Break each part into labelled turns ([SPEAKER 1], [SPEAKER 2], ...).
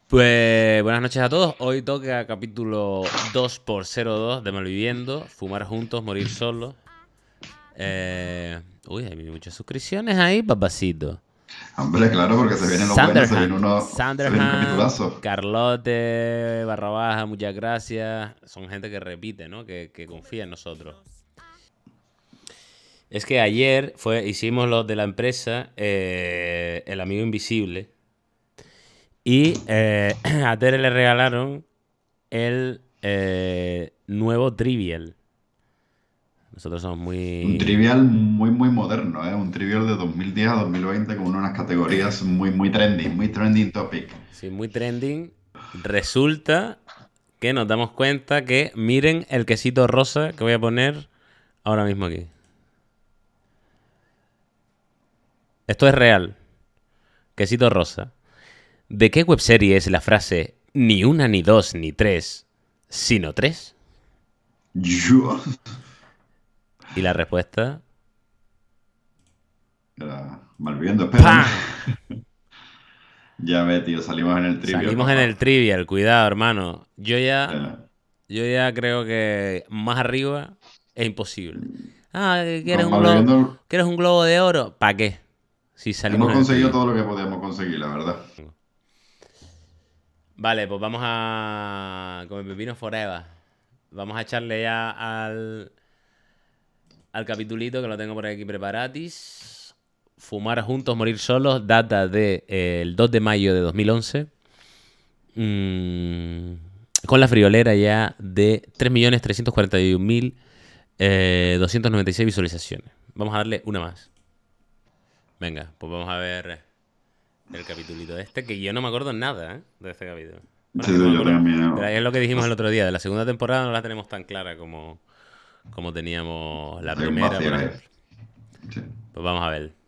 [SPEAKER 1] Pues buenas noches a todos. Hoy toca capítulo 2x02 de Malviviendo. Fumar juntos, morir solos. Uy, hay muchas suscripciones ahí, papacito.
[SPEAKER 2] Hombre, claro, porque se vienen los buenos, se viene un capitulazo.
[SPEAKER 1] Carlote, barra baja, muchas gracias. Son gente que repite, ¿no? Que confía en nosotros. Es que ayer hicimos los de la empresa, El Amigo Invisible. Y a Tere le regalaron el nuevo Trivial. Nosotros somos muy...
[SPEAKER 2] Un Trivial muy moderno, ¿eh? Un Trivial de 2010 a 2020 con unas categorías muy trending topic.
[SPEAKER 1] Sí, muy trending. Resulta que nos damos cuenta que miren el quesito rosa que voy a poner ahora mismo aquí. Esto es real. Quesito rosa. ¿De qué webserie es la frase ni una, ni dos, ni tres, sino tres?
[SPEAKER 2] Yo.
[SPEAKER 1] Y la respuesta...
[SPEAKER 2] Era Malviviendo, espera. Ya ve, tío, salimos en el Trivial.
[SPEAKER 1] Salimos en el Trivial, cuidado, hermano. Yo ya creo que más arriba es imposible. ¿Quieres un globo de oro? ¿Para qué? Si salimos
[SPEAKER 2] Hemos conseguido todo lo que podíamos conseguir, la verdad.
[SPEAKER 1] Vale, pues vamos a... Con el pepino forever. Vamos a echarle ya al capitulito que lo tengo por aquí preparatis. Fumar juntos, morir solos. Data del 2 de mayo de 2011. Con la friolera ya de 3.341.296 visualizaciones. Vamos a darle una más. Venga, pues vamos a ver el capitulito este, que yo no me acuerdo nada, de este capítulo.
[SPEAKER 2] Bueno, sí, yo también.
[SPEAKER 1] Pero es lo que dijimos el otro día. De la segunda temporada no la tenemos tan clara como teníamos la primera, por ejemplo.
[SPEAKER 2] Sí.
[SPEAKER 1] Pues vamos a ver.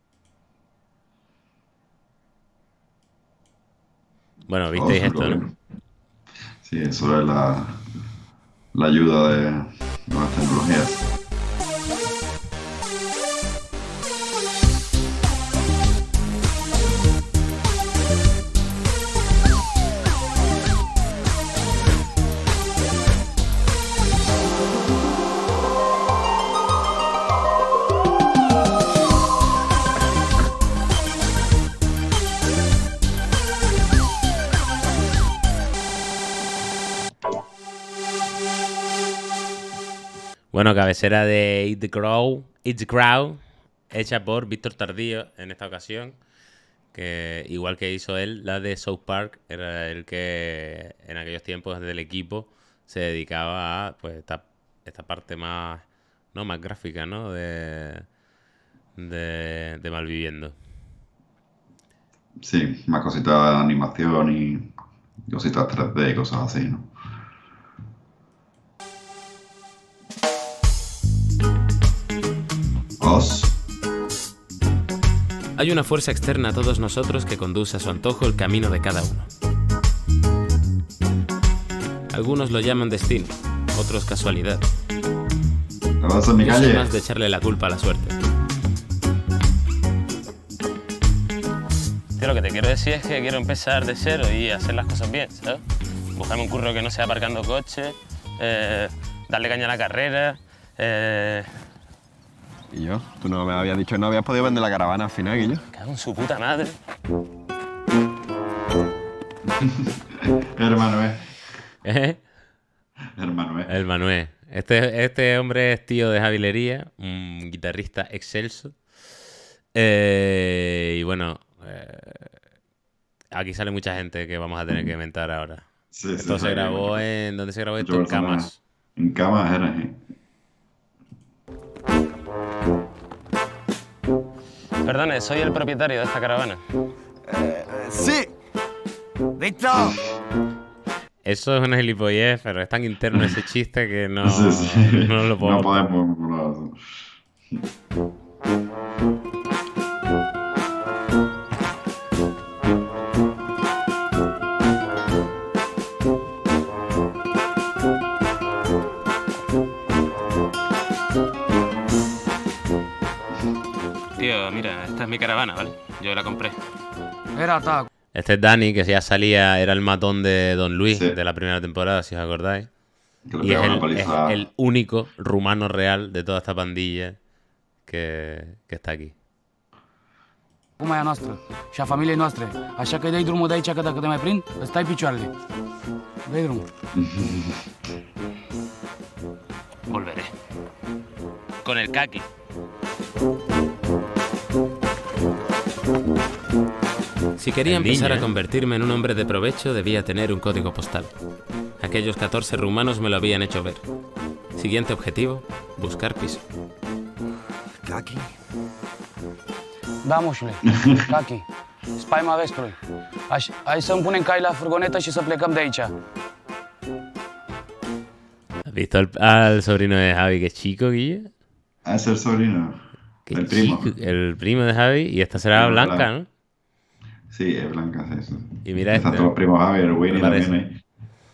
[SPEAKER 1] Bueno, visteis esto, ¿no?
[SPEAKER 2] Sí, eso es la ayuda de nuevas tecnologías.
[SPEAKER 1] Bueno, cabecera de Eat the Crow, hecha por Víctor Tardío en esta ocasión, que igual que hizo él, la de South Park, era el que en aquellos tiempos del equipo se dedicaba a pues esta parte más, ¿no? Más gráfica, ¿no? de Malviviendo.
[SPEAKER 2] Sí, más cositas de animación y cositas 3D y cosas así, ¿no?
[SPEAKER 1] Hay una fuerza externa a todos nosotros que conduce a su antojo el camino de cada uno. Algunos lo llaman destino, otros casualidad.
[SPEAKER 2] Yo soy
[SPEAKER 1] más de echarle la culpa a la suerte. Tío, lo que te quiero decir es que quiero empezar de cero y hacer las cosas bien, ¿sabes? Buscarme un curro que no sea aparcando coches, darle caña a la carrera.
[SPEAKER 3] ¿Y yo? Tú no me habías dicho que no habías podido vender la caravana al final, Guillo.
[SPEAKER 1] Cago en su puta madre.
[SPEAKER 2] Hermano,
[SPEAKER 1] El Manuel. Este hombre es tío de Javilería, un guitarrista excelso. Y bueno, aquí sale mucha gente que vamos a tener que inventar ahora.
[SPEAKER 2] Sí,
[SPEAKER 1] esto se grabó en... ¿Dónde se grabó esto? En Camas.
[SPEAKER 2] En Camas era, sí.
[SPEAKER 1] Perdone, soy el propietario de esta caravana.
[SPEAKER 3] ¡Sí! ¡Listo!
[SPEAKER 1] Eso es una gilipollez, pero es tan interno ese chiste que no,
[SPEAKER 2] sí.
[SPEAKER 1] No lo puedo.
[SPEAKER 2] No podemos.
[SPEAKER 1] Tío, mira, esta es mi caravana, ¿vale? Yo la compré.
[SPEAKER 4] Era taco.
[SPEAKER 1] Este es Dani, que ya salía, era el matón de Don Luis
[SPEAKER 2] Sí.
[SPEAKER 1] de la primera temporada, si os acordáis.
[SPEAKER 2] Que le
[SPEAKER 1] Y es
[SPEAKER 2] pegaba una
[SPEAKER 1] es
[SPEAKER 2] paliza.
[SPEAKER 1] el único rumano real de toda esta pandilla que está aquí.
[SPEAKER 4] Acum e a noastră și a familiei noastre. Așa că dai drumul de aici, că dacă te mai prind, îți tai picioarele. Dai drumul.
[SPEAKER 1] Volveré. Con el kaki.
[SPEAKER 5] Si quería
[SPEAKER 1] El
[SPEAKER 5] empezar
[SPEAKER 1] niño,
[SPEAKER 5] a convertirme en un hombre de provecho, debía tener un código postal. Aquellos 14 rumanos me lo habían hecho ver. Siguiente objetivo, buscar piso.
[SPEAKER 3] Kaki.
[SPEAKER 4] Da, moșule, Kaki, spaima vestului. Hai să-mi punem cai la furgonetă și să plecăm de aici.
[SPEAKER 1] ¿Has visto al sobrino de Javi, que es chico, Guille?
[SPEAKER 2] Ah, es el sobrino.
[SPEAKER 1] Que
[SPEAKER 2] El primo.
[SPEAKER 1] chico, el primo de Javi. Y esta será
[SPEAKER 2] Primo,
[SPEAKER 1] Blanca,
[SPEAKER 2] claro.
[SPEAKER 1] ¿no?
[SPEAKER 2] Sí, es blanca, sí, sí.
[SPEAKER 1] Y mira
[SPEAKER 2] Están
[SPEAKER 1] este,
[SPEAKER 2] todos los primos Javi, el Winnie
[SPEAKER 1] parece.
[SPEAKER 2] también ahí.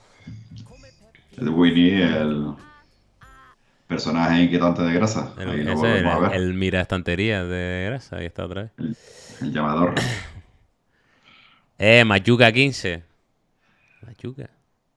[SPEAKER 2] El Winnie, el personaje inquietante de grasa. Ahí lo
[SPEAKER 1] Ese es
[SPEAKER 2] volvemos a ver.
[SPEAKER 1] el mira estantería de grasa. Ahí está otra vez.
[SPEAKER 2] El llamador.
[SPEAKER 1] Mayuca 15. Mayuca.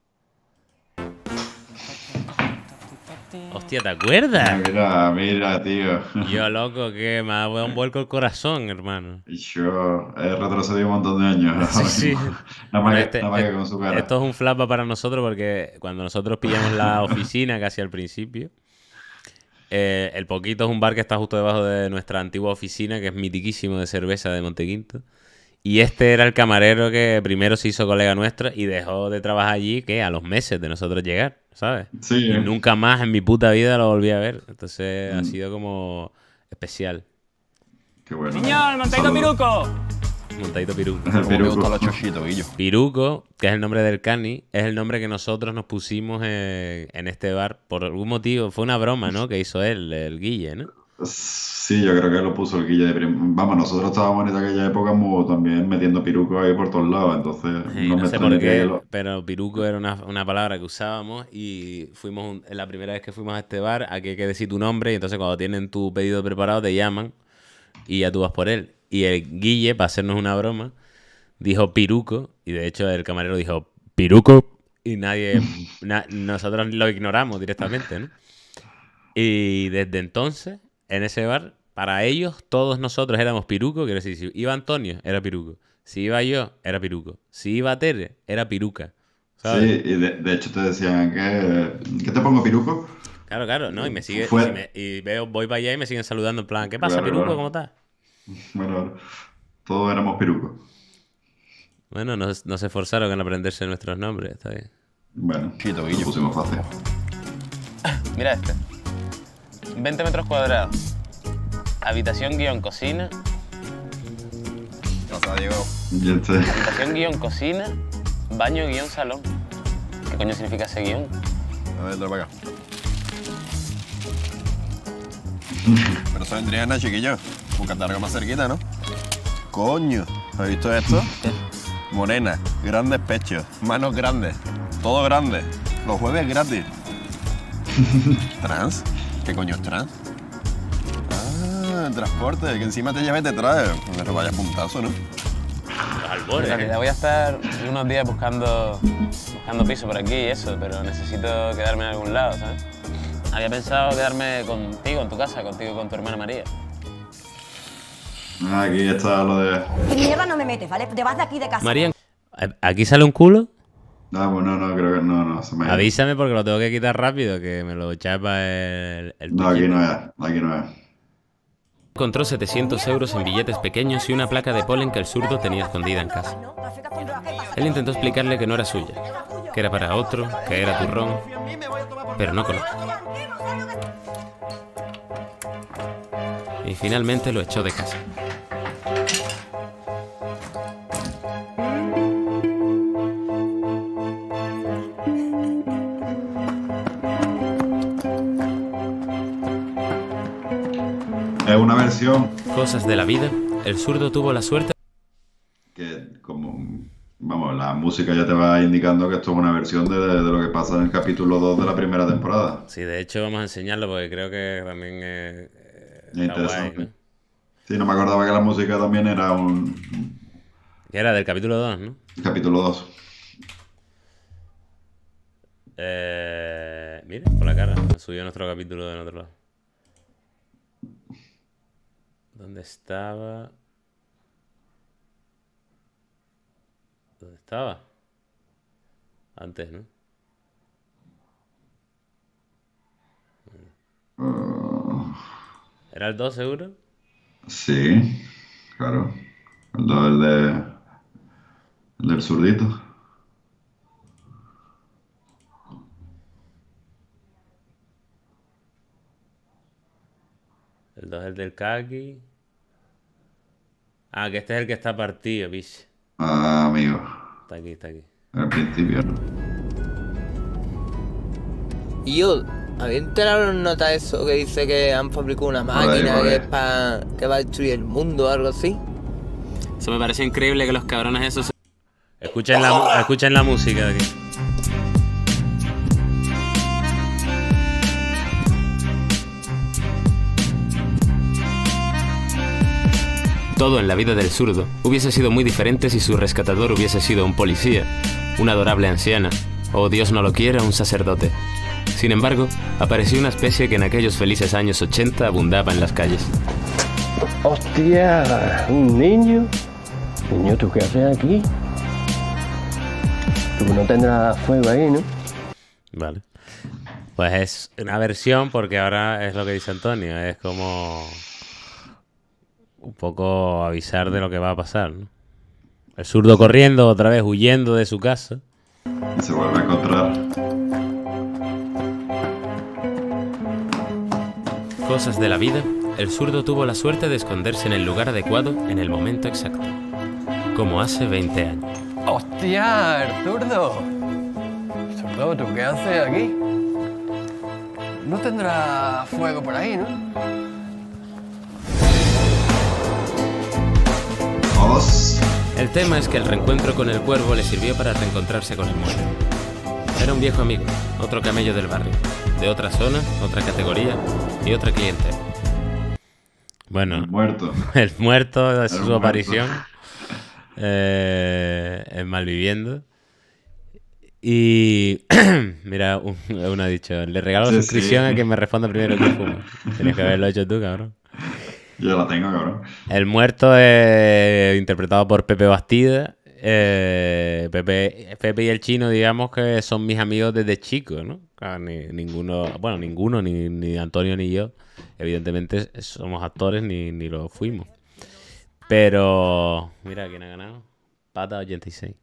[SPEAKER 1] Hostia, ¿te acuerdas?
[SPEAKER 2] Mira, tío.
[SPEAKER 1] Yo, loco, que me ha dado un vuelco el corazón, hermano.
[SPEAKER 2] Yo he retrocedido un montón de años.
[SPEAKER 1] Sí, sí.
[SPEAKER 2] Nada
[SPEAKER 1] Bueno,
[SPEAKER 2] más que con su cara.
[SPEAKER 1] esto es un flashback para nosotros porque cuando nosotros pillamos la oficina casi al principio, el Poquito es un bar que está justo debajo de nuestra antigua oficina, que es mitiquísimo de cerveza de Montequinto. Y este era el camarero que primero se hizo colega nuestro y dejó de trabajar allí, que a los meses de nosotros llegar, ¿sabes?
[SPEAKER 2] Sí.
[SPEAKER 1] Y nunca más en mi puta vida lo volví a ver. Entonces ha sido como especial.
[SPEAKER 2] Qué bueno.
[SPEAKER 4] Señor, manteca
[SPEAKER 2] Saludos.
[SPEAKER 4] piruco.
[SPEAKER 1] Montadito Piruco.
[SPEAKER 2] El
[SPEAKER 3] Como me
[SPEAKER 2] piruco.
[SPEAKER 3] gustan los chochitos, Guillo.
[SPEAKER 1] Piruco, que es el nombre del cani, es el nombre que nosotros nos pusimos en este bar por algún motivo. Fue una broma, ¿no? Que hizo él, el Guille, ¿no?
[SPEAKER 2] Sí, yo creo que lo puso el Guille de Vamos, nosotros estábamos en aquella época también metiendo pirucos ahí por todos lados, entonces
[SPEAKER 1] Sí,
[SPEAKER 2] no
[SPEAKER 1] no
[SPEAKER 2] me
[SPEAKER 1] sé por
[SPEAKER 2] extrañaría que
[SPEAKER 1] qué,
[SPEAKER 2] lo...
[SPEAKER 1] pero piruco era una palabra que usábamos y fuimos la primera vez que fuimos a este bar, aquí hay que decir tu nombre y entonces cuando tienen tu pedido preparado te llaman y ya tú vas por él. Y el Guille, para hacernos una broma, dijo piruco y de hecho el camarero dijo piruco y nosotros lo ignoramos directamente, ¿no? Y desde entonces, en ese bar, para ellos, todos nosotros éramos piruco, quiero decir, si iba Antonio, era piruco. Si iba yo, era piruco. Si iba Tere, era piruca. ¿Sabes?
[SPEAKER 2] Sí, y de hecho te decían ¿qué te pongo piruco?
[SPEAKER 1] Claro, claro, ¿no? Y me sigue,
[SPEAKER 2] Fue-
[SPEAKER 1] voy para allá y me siguen saludando en plan, ¿qué pasa,
[SPEAKER 2] Claro,
[SPEAKER 1] piruco?
[SPEAKER 2] claro.
[SPEAKER 1] ¿Cómo estás?
[SPEAKER 2] Bueno, todos éramos pirucos.
[SPEAKER 1] Bueno, no se esforzaron en aprenderse nuestros nombres, está bien.
[SPEAKER 2] Bueno,
[SPEAKER 3] Chito,
[SPEAKER 2] lo
[SPEAKER 3] Guillo.
[SPEAKER 2] pusimos fácil.
[SPEAKER 1] Mira este. 20 metros cuadrados. Habitación guión cocina.
[SPEAKER 3] O sea, Diego,
[SPEAKER 2] Y este,
[SPEAKER 1] Habitación guión cocina. Baño guión salón. ¿Qué coño significa ese guión?
[SPEAKER 3] a ver, para acá. Pero eso vendría en chiquillo. Un catargo más cerquita, ¿no? Coño, ¿has visto esto? Morena, grandes pechos, manos grandes, todo grande. Los jueves gratis. ¿Trans? ¿Qué coño es trans? Ah, transporte, que encima te lleva y te trae. Pero vaya puntazo, ¿no?
[SPEAKER 1] Los albores.
[SPEAKER 6] En realidad voy a estar unos días buscando piso por aquí y eso, pero necesito quedarme en algún lado, ¿sabes? Había pensado quedarme contigo en tu casa, contigo y con tu hermana María.
[SPEAKER 2] aquí está lo de...
[SPEAKER 7] En mierda no me metes, ¿vale? Te vas de aquí de casa.
[SPEAKER 5] María,
[SPEAKER 1] ¿Aquí sale un culo?
[SPEAKER 2] Pues no, creo que no, se me...
[SPEAKER 1] Avísame porque lo tengo que quitar rápido, que me lo chapa el
[SPEAKER 2] No, aquí
[SPEAKER 1] tuchito.
[SPEAKER 2] no es, aquí no es.
[SPEAKER 5] encontró 700 euros en billetes pequeños y una placa de polen que el zurdo tenía escondida en casa. Él intentó explicarle que no era suya, que era para otro, que era turrón, pero no coló. Y finalmente lo echó de casa.
[SPEAKER 2] Es una versión
[SPEAKER 5] Cosas de la vida, el zurdo tuvo la suerte
[SPEAKER 2] que como... Vamos, la música ya te va indicando que esto es una versión de lo que pasa en el capítulo 2 de la primera temporada.
[SPEAKER 1] Sí, de hecho vamos a enseñarlo porque creo que también
[SPEAKER 2] Es
[SPEAKER 1] está guay,
[SPEAKER 2] interesante.
[SPEAKER 1] ¿no?
[SPEAKER 2] Sí, no me acordaba que la música también era
[SPEAKER 1] Que era del capítulo 2, ¿no?
[SPEAKER 2] Capítulo 2.
[SPEAKER 1] Mira, por la cara. Me subió nuestro capítulo del otro lado. ¿Dónde estaba? ¿Dónde estaba? Antes, ¿no? ¿Era el 2 seguro?
[SPEAKER 2] Sí, claro. El 2, el del zurdito.
[SPEAKER 1] El 2 es el del Kaki. Ah, que este es el que está partido, bicho.
[SPEAKER 2] Ah, amigo.
[SPEAKER 1] Está aquí, está aquí.
[SPEAKER 2] Al principio.
[SPEAKER 8] Y yo, ¿habéis enterado en nota eso que dice que han fabricado una máquina
[SPEAKER 2] por ahí.
[SPEAKER 8] que es que va a destruir el mundo o algo así?
[SPEAKER 5] Eso me parece increíble que los cabrones esos...
[SPEAKER 1] Escuchen la música de aquí.
[SPEAKER 5] Todo en la vida del zurdo hubiese sido muy diferente si su rescatador hubiese sido un policía, una adorable anciana, o Dios no lo quiera, un sacerdote. Sin embargo, apareció una especie que en aquellos felices años 80 abundaba en las calles.
[SPEAKER 9] Hostia, un niño. Niño, ¿tú qué haces aquí? Tú no tendrás fuego ahí, ¿no?
[SPEAKER 1] Vale. Pues es una versión porque ahora es lo que dice Antonio. Es como un poco avisar de lo que va a pasar, ¿no? El zurdo corriendo, otra vez huyendo de su casa.
[SPEAKER 2] Y se vuelve a encontrar.
[SPEAKER 5] Cosas de la vida, el zurdo tuvo la suerte de esconderse en el lugar adecuado en el momento exacto. Como hace 20 años.
[SPEAKER 9] ¡Hostia, el zurdo! Zurdo, ¿tú qué haces aquí? No tendrás fuego por ahí, ¿no?
[SPEAKER 2] Os.
[SPEAKER 5] El tema es que el reencuentro con el cuervo le sirvió para reencontrarse con el muerto. Era un viejo amigo, otro camello del barrio, de otra zona, otra categoría y otra clientela.
[SPEAKER 1] Bueno,
[SPEAKER 2] El muerto.
[SPEAKER 1] el muerto es
[SPEAKER 2] El
[SPEAKER 1] su
[SPEAKER 2] muerto.
[SPEAKER 1] aparición en Malviviendo. Y mira, uno ha dicho, le regalo la
[SPEAKER 2] Sí,
[SPEAKER 1] suscripción
[SPEAKER 2] sí.
[SPEAKER 1] a quien me responda primero que fuma. Tenías que haberlo hecho tú, cabrón.
[SPEAKER 2] Yo la tengo, cabrón.
[SPEAKER 1] El muerto es interpretado por Pepe Bastida. Pepe y el Chino, digamos que son mis amigos desde chicos, ¿no? Claro, ninguno, ni Antonio ni yo. Evidentemente somos actores ni lo fuimos. Pero, mira quién ha ganado. Pata 86.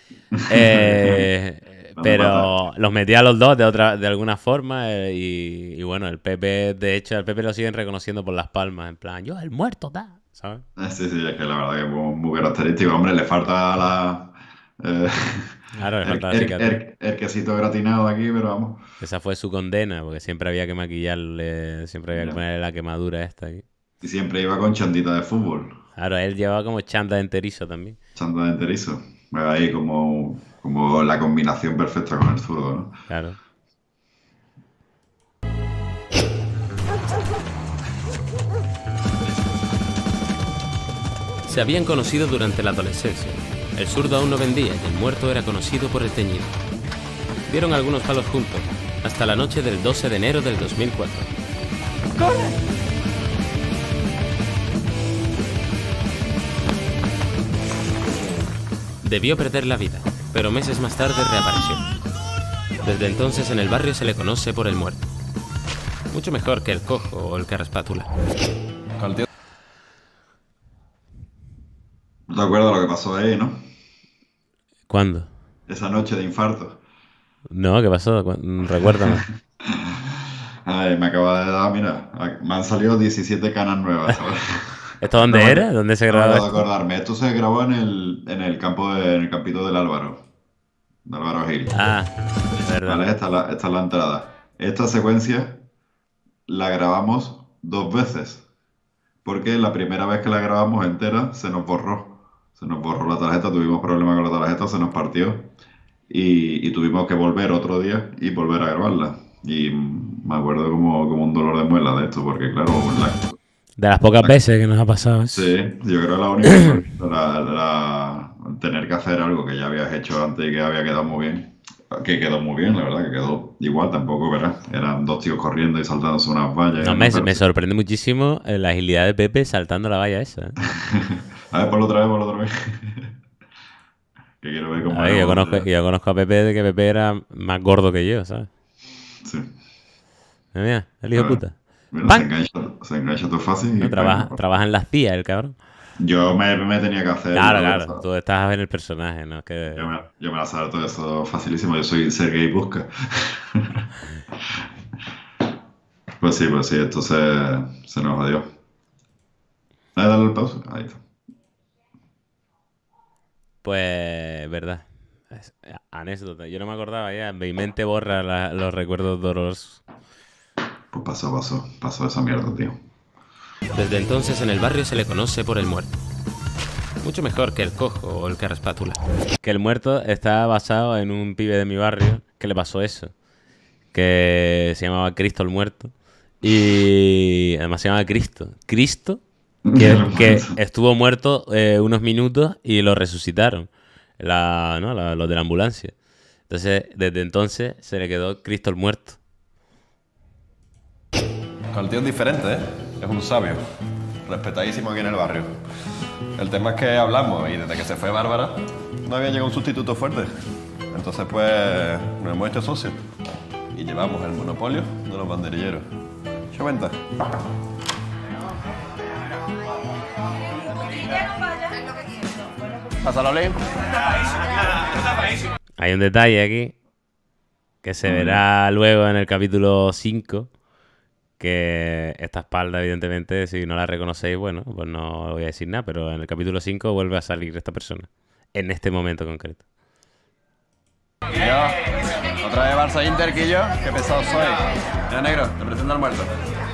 [SPEAKER 1] Pero los metí a los dos de alguna forma y bueno, el Pepe, de hecho, al Pepe lo siguen reconociendo por las palmas, en plan, yo, el muerto, da, ¿sabes?
[SPEAKER 2] Sí, sí, es que la verdad que es muy característico. Hombre, le falta la...
[SPEAKER 1] Claro, le falta la cicatriz.
[SPEAKER 2] el quesito gratinado aquí, pero vamos.
[SPEAKER 1] Esa fue su condena, porque siempre había que maquillarle, siempre había que ponerle la quemadura esta aquí.
[SPEAKER 2] Y siempre iba con chandita de fútbol.
[SPEAKER 1] Claro, él llevaba como chanda de enterizo también.
[SPEAKER 2] Chanda de enterizo. Ahí como la combinación perfecta con el zurdo, ¿no?
[SPEAKER 1] Claro.
[SPEAKER 5] Se habían conocido durante la adolescencia. El zurdo aún no vendía y el muerto era conocido por el teñido. Dieron algunos palos juntos, hasta la noche del 12 de enero del 2004. Debió perder la vida, pero meses más tarde reapareció. Desde entonces en el barrio se le conoce por el muerto. Mucho mejor que el cojo o el carraspátula.
[SPEAKER 2] ¿No te acuerdas lo que pasó ahí, no?
[SPEAKER 1] ¿Cuándo?
[SPEAKER 2] Esa noche de infarto.
[SPEAKER 1] No, ¿qué pasó? Recuérdame.
[SPEAKER 2] Ay, me acaba de dar, mira, me han salido 17 canas nuevas, ¿sabes?
[SPEAKER 1] ¿Esto dónde
[SPEAKER 2] No,
[SPEAKER 1] era? ¿Dónde se
[SPEAKER 2] no
[SPEAKER 1] grababa
[SPEAKER 2] me puedo
[SPEAKER 1] esto?
[SPEAKER 2] acordarme. Esto se grabó en el campito del Álvaro. De Álvaro Gil.
[SPEAKER 1] Ah, verdad.
[SPEAKER 2] ¿Vale? Esta es la entrada. Esta secuencia la grabamos 2 veces. Porque la primera vez que la grabamos entera se nos borró. Se nos borró la tarjeta, tuvimos problemas con la tarjeta, se nos partió. Y tuvimos que volver otro día y volver a grabarla. Y me acuerdo como un dolor de muela de esto, porque claro,
[SPEAKER 1] De las pocas veces que nos ha pasado eso.
[SPEAKER 2] sí, yo creo que la única tener que hacer algo que ya habías hecho antes y que había quedado muy bien. Que quedó muy bien, la verdad, que quedó igual, tampoco, ¿verdad? Eran dos tíos corriendo y saltándose unas vallas.
[SPEAKER 1] No, me sorprende muchísimo la agilidad de Pepe saltando la valla esa.
[SPEAKER 2] A ver, ponlo otra vez. Que quiero ver cómo es.
[SPEAKER 1] Yo conozco a Pepe de que Pepe era más gordo que yo, ¿sabes?
[SPEAKER 2] Sí.
[SPEAKER 1] Mira, el hijo de puta.
[SPEAKER 2] Mira, se engancha todo fácil.
[SPEAKER 1] No, trabaja en las CIA, el cabrón.
[SPEAKER 2] Yo me tenía que hacer...
[SPEAKER 1] Claro, tú estás en el personaje, ¿no? Que...
[SPEAKER 2] Yo me la salto todo eso facilísimo, yo soy Sergei Busca. Pues sí, esto se nos jodió. Dale el pausa, ahí está.
[SPEAKER 1] Pues, verdad. Anécdota, yo no me acordaba ya, mi mente borra los recuerdos dolorosos.
[SPEAKER 2] Pues pasó esa mierda, tío.
[SPEAKER 5] Desde entonces en el barrio se le conoce por el muerto. Mucho mejor que el cojo o el carraspátula.
[SPEAKER 1] Que el muerto está basado en un pibe de mi barrio que le pasó eso. Que se llamaba Cristo el muerto. Y además se llamaba Cristo. Cristo, que estuvo muerto unos minutos y lo resucitaron. Los de la ambulancia. Entonces, desde entonces se le quedó Cristo el muerto.
[SPEAKER 3] El tío es diferente, ¿eh? Es un sabio. Respetadísimo aquí en el barrio. El tema es que hablamos y desde que se fue Bárbara no había llegado un sustituto fuerte. Entonces, pues, nos hemos hecho socios. Y llevamos el monopolio de los banderilleros. ¿Se cuenta?
[SPEAKER 9] Pásalo, Lin.
[SPEAKER 1] Hay un detalle aquí que se verá luego en el capítulo 5. Que esta espalda, evidentemente, si no la reconocéis, bueno, pues no voy a decir nada, pero en el capítulo 5 vuelve a salir esta persona. En este momento concreto.
[SPEAKER 3] Yo, otra vez Barça Inter, Quillo. Qué pesado soy. Mira, negro, te presento al muerto.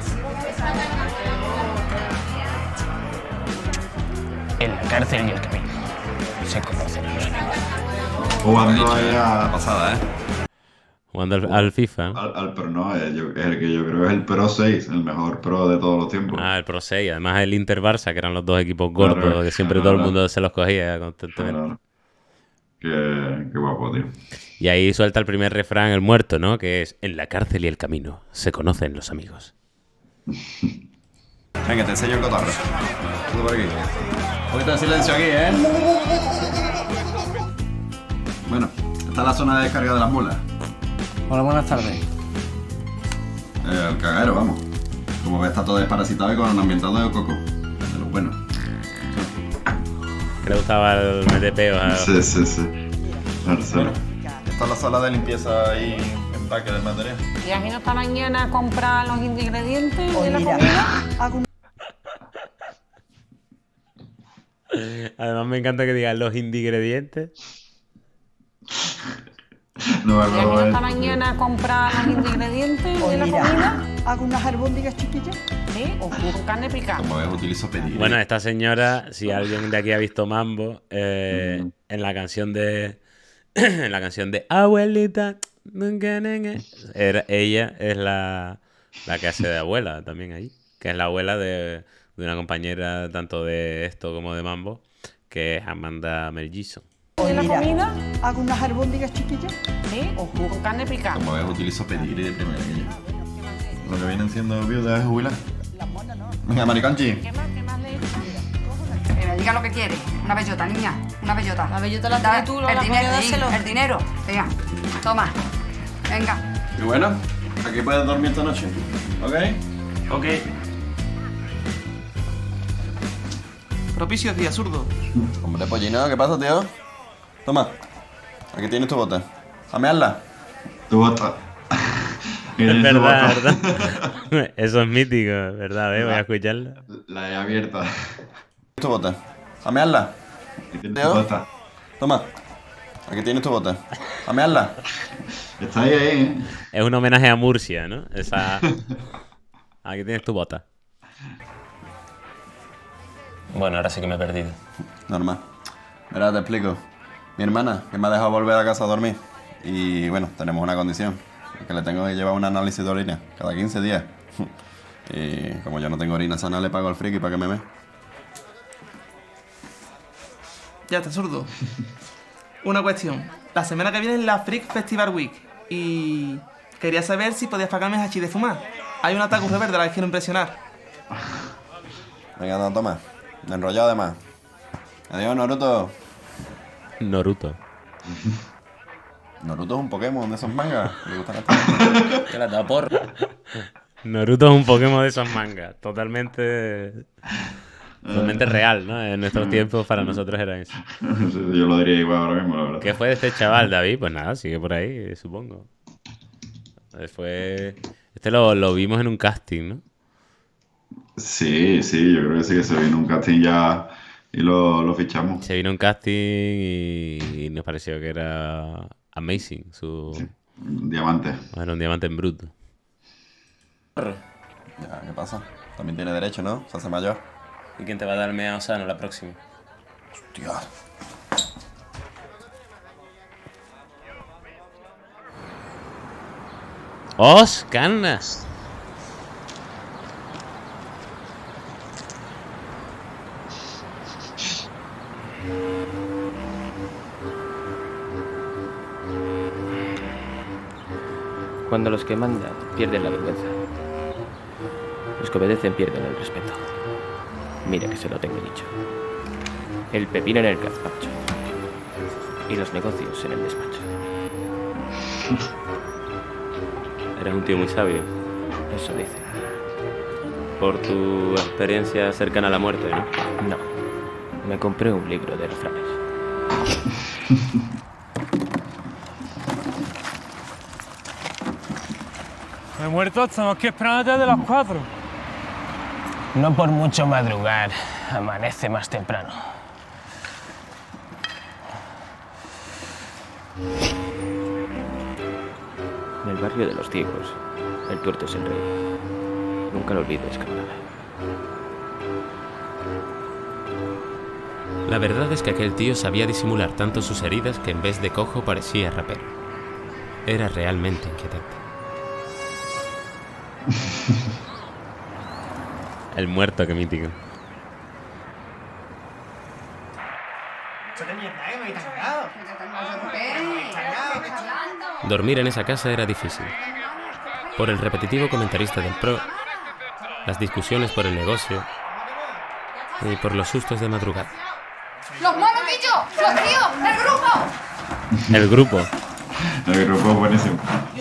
[SPEAKER 4] En la cárcel y el camino. Se conocen los amigos.
[SPEAKER 2] Jugando allá...
[SPEAKER 3] Pasada, ¿eh?
[SPEAKER 1] Jugando al FIFA, ¿no?
[SPEAKER 2] Al Pro, no, es el que yo creo que es el Pro 6, el mejor Pro de todos los tiempos.
[SPEAKER 1] Ah, el Pro 6. Además el Inter-Barça, que eran los dos equipos gordos, que siempre todo el mundo se los cogía constantemente.
[SPEAKER 2] Qué guapo, tío.
[SPEAKER 1] Y ahí suelta el primer refrán, el muerto, ¿no? Que es, en la cárcel y el camino se conocen los amigos.
[SPEAKER 3] Venga, te enseño el cotarro. Todo por aquí. Un poquito de silencio aquí, ¿eh? Bueno, esta es la zona de descarga de las mulas.
[SPEAKER 4] Hola, buenas tardes.
[SPEAKER 3] El cagadero, vamos. Como ves, está todo desparasitado y con un ambientado de coco. De los buenos.
[SPEAKER 1] Que le gustaba el metepeo.
[SPEAKER 2] Sí. Marcelo.
[SPEAKER 3] Esta es la sala de limpieza y empaque del material.
[SPEAKER 10] ¿Y has ido esta mañana a comprar los ingredientes de la comida?
[SPEAKER 1] Además me encanta que digan los ingredientes.
[SPEAKER 10] No, ¿y has ido esta mañana a comprar los ingredientes de la comida?
[SPEAKER 7] ¿Hago unas albóndigas chiquillas?
[SPEAKER 10] Sí, o con carne picada.
[SPEAKER 3] Como ves, utilizo pedir.
[SPEAKER 1] Bueno, esta señora, si alguien de aquí ha visto Mambo, en la canción de en la canción de Abuelita, ella es la que hace de abuela también ahí, que es la abuela de una compañera tanto de esto como de Mambo, que es Amanda Melliso.
[SPEAKER 10] ¿De la comida?
[SPEAKER 7] ¿Hago unas albóndigas chiquillas?
[SPEAKER 10] Sí, o con carne picada.
[SPEAKER 3] Como ves, utilizo pedir de primera que yo. Lo que vienen siendo viudas es jubilar. Venga, Maricanchi.
[SPEAKER 10] ¿Qué más le dices?
[SPEAKER 7] Que me diga lo que quiere. Una bellota, niña. Una bellota.
[SPEAKER 10] La bellota la tienes tú,
[SPEAKER 7] el
[SPEAKER 10] la
[SPEAKER 7] dinero,
[SPEAKER 10] dárselo.
[SPEAKER 7] el dinero. Venga, toma. Venga.
[SPEAKER 3] Y bueno, aquí puedes dormir esta noche. ¿Ok?
[SPEAKER 11] Ok. Propicios días zurdo.
[SPEAKER 3] Hombre, pollino, ¿qué pasa, tío? Toma, aquí tienes tu bota. Jamearla.
[SPEAKER 2] Tu bota.
[SPEAKER 1] Es verdad, ¿verdad? Eso es mítico, ¿verdad? Voy a escucharla.
[SPEAKER 2] La he abierta.
[SPEAKER 3] Tu bota. Jamearla.
[SPEAKER 2] Aquí tienes tu bota.
[SPEAKER 3] Toma, aquí tienes tu bota. Jamearla.
[SPEAKER 2] Está ahí, ¿eh?
[SPEAKER 1] Es un homenaje a Murcia, ¿no? Esa... Aquí tienes tu bota.
[SPEAKER 5] Bueno, ahora sí que me he perdido.
[SPEAKER 3] Normal. Mira, te explico. Mi hermana, que me ha dejado volver a casa a dormir. Y bueno, tenemos una condición. Que le tengo que llevar un análisis de orina cada 15 días. Y como yo no tengo orina sana, le pago al friki para que me ve.
[SPEAKER 11] Ya está, zurdo. Una cuestión. La semana que viene es la Freak Festival Week. Y quería saber si podías pagarme hachís de fumar. Hay una Taku Reverde a la que quiero impresionar.
[SPEAKER 3] Venga, no, toma. Me he enrollado de más. Adiós, Naruto.
[SPEAKER 1] Naruto.
[SPEAKER 3] Naruto es un Pokémon de esos mangas. ¿Le gustan a
[SPEAKER 6] ¿Qué le has dado por?
[SPEAKER 1] Naruto es un Pokémon de esos mangas. Totalmente real, ¿no? En nuestros tiempos para nosotros era eso.
[SPEAKER 2] Yo lo diría igual ahora mismo, la verdad.
[SPEAKER 1] ¿Qué fue de este chaval, David? Pues nada, sigue por ahí, supongo. Este lo vimos en un casting, ¿no?
[SPEAKER 2] Sí, yo creo que sí que se vino un casting ya y lo fichamos.
[SPEAKER 1] Se vino un casting y nos pareció que era amazing.
[SPEAKER 2] Un diamante.
[SPEAKER 1] Era un diamante en bruto.
[SPEAKER 3] Ya, ¿qué pasa? También tiene derecho, ¿no? Se hace mayor.
[SPEAKER 6] ¿Y quién te va a dar mea sano la próxima?
[SPEAKER 3] Hostia.
[SPEAKER 1] ¡Os, canas!
[SPEAKER 5] Cuando los que mandan pierden la vergüenza, los que obedecen pierden el respeto. Mira que se lo tengo dicho. El pepino en el gazpacho y los negocios en el despacho.
[SPEAKER 1] Eres un tío muy sabio.
[SPEAKER 5] Eso dice.
[SPEAKER 1] Por tu experiencia cercana a la muerte, ¿no?
[SPEAKER 5] No. Me compré un libro de refranes.
[SPEAKER 12] Me he muerto, estamos aquí esperando desde las 4.
[SPEAKER 13] No por mucho madrugar, amanece más temprano.
[SPEAKER 5] En el barrio de los ciegos, el tuerto es el rey. Nunca lo olvides, camarada.
[SPEAKER 14] La verdad es que aquel tío sabía disimular tanto sus heridas que en vez de cojo parecía rapero. Era realmente inquietante.
[SPEAKER 1] El muerto, que mítico.
[SPEAKER 14] Dormir en esa casa era difícil. Por el repetitivo comentarista del pro, las discusiones por el negocio y por los sustos de madrugada.
[SPEAKER 7] ¡Los monos, bicho! ¡Los tíos! ¡El grupo!
[SPEAKER 1] El grupo.
[SPEAKER 2] El grupo es buenísimo.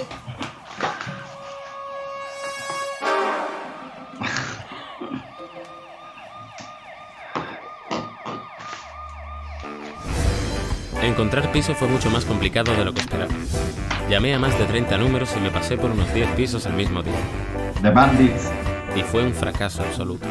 [SPEAKER 14] Encontrar piso fue mucho más complicado de lo que esperaba. Llamé a más de 30 números y me pasé por unos 10 pisos al mismo día.
[SPEAKER 2] The Bandits.
[SPEAKER 14] Y fue un fracaso absoluto.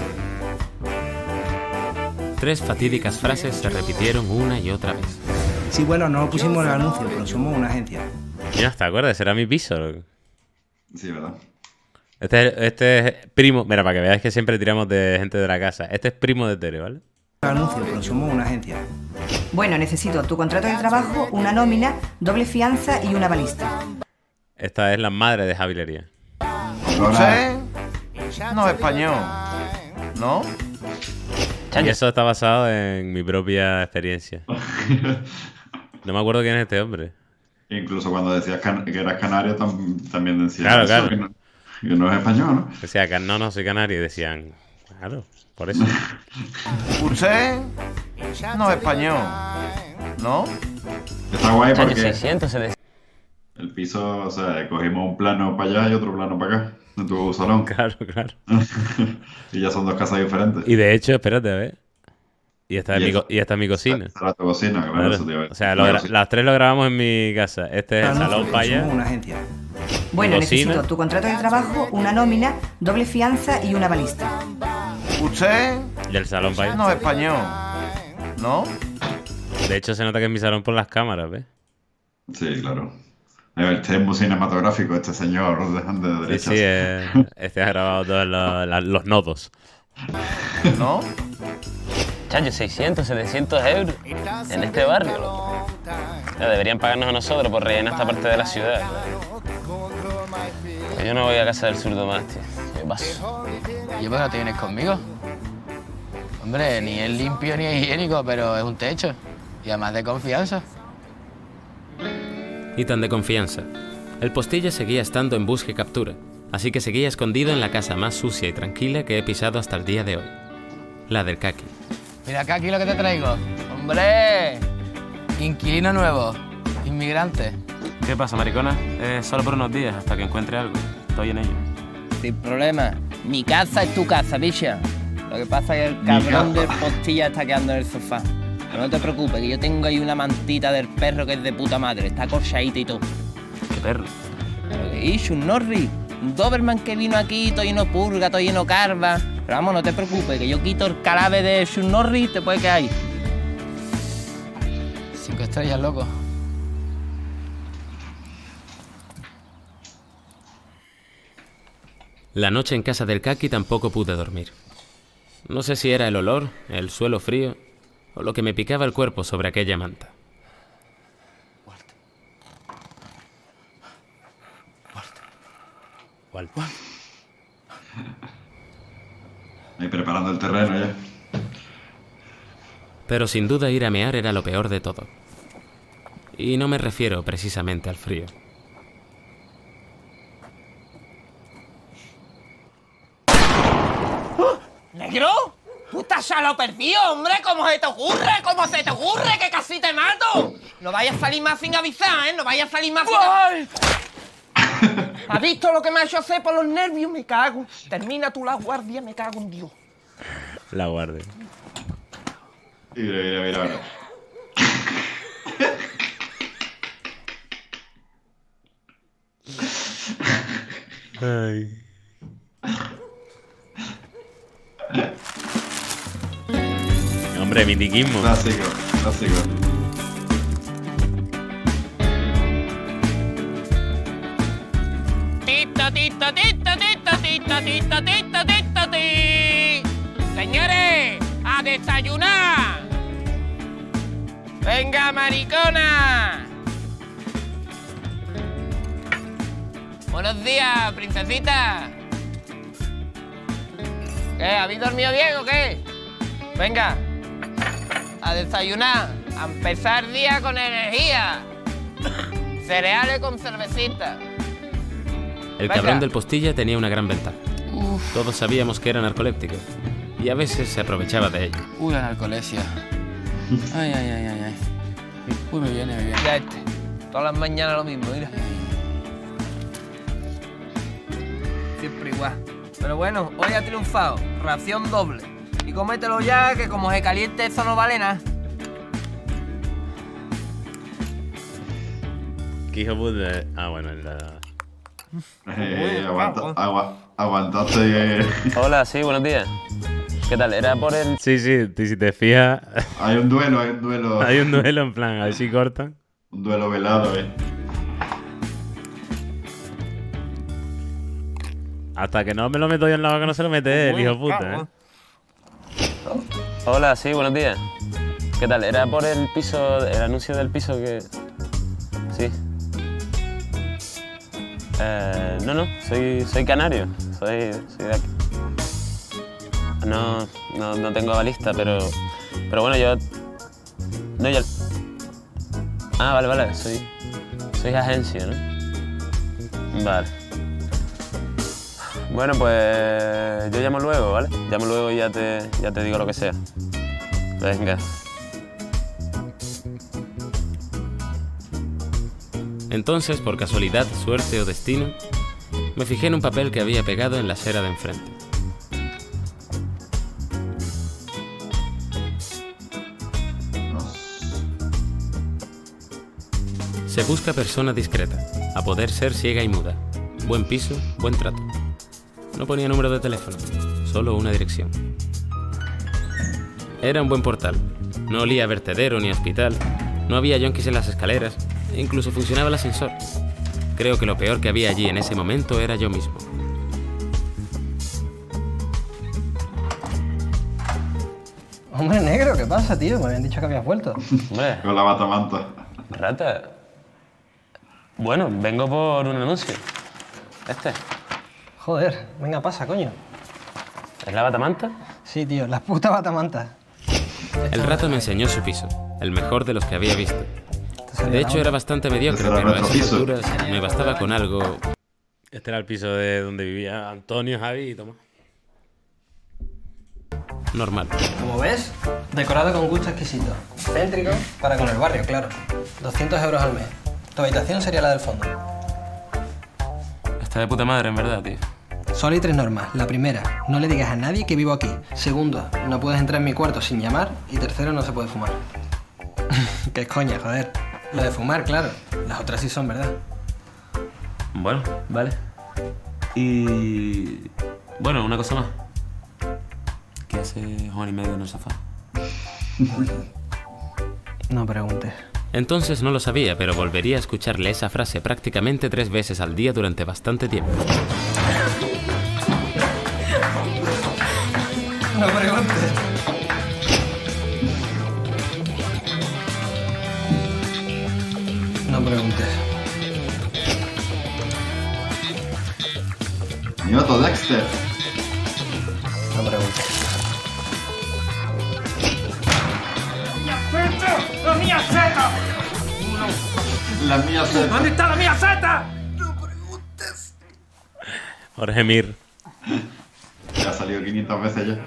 [SPEAKER 14] 3 fatídicas frases se repitieron una y otra vez.
[SPEAKER 15] Sí, bueno, no lo pusimos en el anuncio, pero somos una agencia.
[SPEAKER 1] Mira, ¿te acuerdas? Era mi piso.
[SPEAKER 2] Sí, ¿verdad?
[SPEAKER 1] Este es primo... Mira, para que veáis que siempre tiramos de gente de la casa. Este es primo de Tere, ¿vale?
[SPEAKER 15] Anuncio, pero somos una agencia.
[SPEAKER 7] Bueno, necesito tu contrato de trabajo, una nómina, doble fianza y una balista.
[SPEAKER 1] Esta es la madre de Javilería.
[SPEAKER 16] ¿Usted? No es español, ¿no?
[SPEAKER 1] Y eso está basado en mi propia experiencia. No me acuerdo quién es este hombre.
[SPEAKER 2] Incluso cuando decías que eras canario, también decías
[SPEAKER 1] Claro,
[SPEAKER 2] eso,
[SPEAKER 1] claro.
[SPEAKER 2] Que no es español, ¿no?
[SPEAKER 1] Decía, no soy canario. Y decían, claro, por eso.
[SPEAKER 16] ¿Usted? No es español, ¿no?
[SPEAKER 2] Está guay porque
[SPEAKER 6] 600
[SPEAKER 2] el piso, o sea, cogimos un plano para allá y otro plano para acá, en tu salón.
[SPEAKER 1] Claro.
[SPEAKER 2] Y ya son dos casas diferentes.
[SPEAKER 1] Y de hecho, espérate, a ver. Y esta es mi cocina.
[SPEAKER 2] Esta es tu cocina, claro. Eso te iba a decir.
[SPEAKER 1] O sea, las 3 lo grabamos en mi casa. Este es el salón para allá.
[SPEAKER 15] Somos una agencia.
[SPEAKER 7] Bueno,
[SPEAKER 1] Cocina.
[SPEAKER 7] necesito tu contrato de trabajo, una nómina, doble fianza y una balista.
[SPEAKER 16] ¿Usted?
[SPEAKER 1] Y el salón para allá.
[SPEAKER 16] No es español, ¿no?
[SPEAKER 1] De hecho, se nota que es mi salón por las cámaras, ¿ves?
[SPEAKER 2] Sí, claro. Este es muy cinematográfico, este señor de derecha.
[SPEAKER 1] Sí, este ha grabado todos los nodos.
[SPEAKER 16] ¿No?
[SPEAKER 6] Chacho, 600, 700 euros en este barrio, loco. Ya deberían pagarnos a nosotros por rellenar esta parte de la ciudad. Pero yo no voy a casa del zurdo más, tío. Yo paso.
[SPEAKER 4] ¿Y por qué no te vienes conmigo?
[SPEAKER 17] Hombre, ni es limpio ni es higiénico, pero es un techo. Y además de confianza.
[SPEAKER 5] Y tan de confianza. El Postilla seguía estando en busca y captura, así que seguía escondido en la casa más sucia y tranquila que he pisado hasta el día de hoy. La del Kaki.
[SPEAKER 17] Mira, Kaki, lo que te traigo. ¡Hombre! Inquilino nuevo. Inmigrante.
[SPEAKER 6] ¿Qué pasa, maricona? Solo por unos días, hasta que encuentre algo. Estoy en ello.
[SPEAKER 8] Sin problema. Mi casa es tu casa, bicha. Lo que pasa es que el cabrón del Postilla está quedando en el sofá. Pero no te preocupes, que yo tengo ahí una mantita del perro que es de puta madre. Está acorchadita y todo.
[SPEAKER 6] ¿Qué perro?
[SPEAKER 8] Y Sean Norris. Un Doberman que vino aquí, todo lleno purga, todo lleno carva. Pero vamos, no te preocupes, que yo quito el cadáver de Sean Norris y te puede quedar ahí.
[SPEAKER 17] 5 estrellas, loco.
[SPEAKER 5] La noche en casa del Kaki tampoco pude dormir. No sé si era el olor, el suelo frío o lo que me picaba el cuerpo sobre aquella manta.
[SPEAKER 2] Ahí preparando el terreno ya.
[SPEAKER 5] Pero sin duda ir a mear era lo peor de todo. Y no me refiero precisamente al frío.
[SPEAKER 8] ¿Negro? ¿Tú estás a lo perdido, hombre? ¿Cómo se te ocurre? ¿Cómo se te ocurre? ¡Que casi te mato! No vayas a salir más sin avisar, ¿eh? No vayas a salir más sin avisar. ¿Has visto lo que me ha hecho hacer por los nervios? Me cago. Termina tú la guardia, me cago en Dios.
[SPEAKER 1] La guardia.
[SPEAKER 2] Mira.
[SPEAKER 1] Ay. Hombre, mitiquismo.
[SPEAKER 2] Clásico.
[SPEAKER 8] Señores, a desayunar. Venga, maricona. Buenos días, princesita. ¿Qué? ¿Habéis dormido bien o qué? Venga, a desayunar, a empezar el día con energía. Cereales con cervecita.
[SPEAKER 5] El cabrón del Postilla tenía una gran ventaja. Todos sabíamos que era narcoléptico y a veces se aprovechaba de ello.
[SPEAKER 17] Uy, la narcolepsia. Ay. Uy, me viene.
[SPEAKER 8] Ya todas las mañanas lo mismo, mira. Siempre igual. Pero bueno, hoy ha triunfado. Ración doble. Y cómetelo ya, que como se caliente eso no vale nada.
[SPEAKER 1] ¿Qué hijo puta? Ah, bueno,
[SPEAKER 2] Aguantaste.
[SPEAKER 6] Hola, sí, buenos días. ¿Qué tal? ¿Era por el...?
[SPEAKER 1] Sí, si te fijas...
[SPEAKER 2] Hay un duelo.
[SPEAKER 1] Hay un duelo, en plan, a ver si cortan.
[SPEAKER 2] Un duelo velado,
[SPEAKER 1] Hasta que no me lo meto yo en la boca no se lo mete el hijo puta,
[SPEAKER 6] Hola, sí, buenos días. ¿Qué tal? ¿Era por el piso, el anuncio del piso que...? Sí. No, soy canario. Soy de aquí. No tengo balista, pero bueno, yo... No, yo... Ah, vale, soy agencia, ¿no? Vale. Bueno, pues yo llamo luego, ¿vale? Llamo luego y ya te digo lo que sea. Venga.
[SPEAKER 5] Entonces, por casualidad, suerte o destino, me fijé en un papel que había pegado en la acera de enfrente. Se busca persona discreta, a poder ser ciega y muda. Buen piso, buen trato. No ponía número de teléfono, solo una dirección. Era un buen portal. No olía a vertedero ni a hospital. No había yonkis en las escaleras. E incluso funcionaba el ascensor. Creo que lo peor que había allí en ese momento era yo mismo.
[SPEAKER 15] Hombre, negro, ¿qué pasa, tío? Me habían dicho que habías vuelto.
[SPEAKER 6] Hombre.
[SPEAKER 2] Con la batamanta.
[SPEAKER 6] Rata. Bueno, vengo por un anuncio.
[SPEAKER 15] Joder, venga, pasa, coño.
[SPEAKER 6] ¿Es la batamanta?
[SPEAKER 15] Sí, tío, la puta batamanta.
[SPEAKER 5] El rato me enseñó su piso, el mejor de los que había visto. De hecho, era bastante mediocre, pero a esas alturas me bastaba con algo.
[SPEAKER 1] Este era el piso de donde vivía Antonio, Javi y Tomás.
[SPEAKER 5] Normal.
[SPEAKER 15] Como ves, decorado con gusto exquisito. Céntrico, para con el barrio, claro. 200 euros al mes. Tu habitación sería la del fondo.
[SPEAKER 5] Está de puta madre, en verdad, tío.
[SPEAKER 15] Solo hay 3 normas. La primera, no le digas a nadie que vivo aquí. Segundo, no puedes entrar en mi cuarto sin llamar. Y tercero, no se puede fumar. ¿Qué es coña, joder? Lo de fumar, claro. Las otras sí son verdad.
[SPEAKER 5] Bueno, vale. Y... bueno, una cosa más. ¿Qué hace Juan y medio en el sofá?
[SPEAKER 15] No preguntes.
[SPEAKER 5] Entonces no lo sabía, pero volvería a escucharle esa frase prácticamente 3 veces al día durante bastante tiempo.
[SPEAKER 15] No preguntes. No preguntes.
[SPEAKER 2] Nieto Dexter.
[SPEAKER 15] No preguntes.
[SPEAKER 12] ¡La mía seta!
[SPEAKER 2] La mía seta.
[SPEAKER 12] ¿Dónde está la mía seta?
[SPEAKER 1] Jorge Mir.
[SPEAKER 2] Ya ha salido 500 veces ya.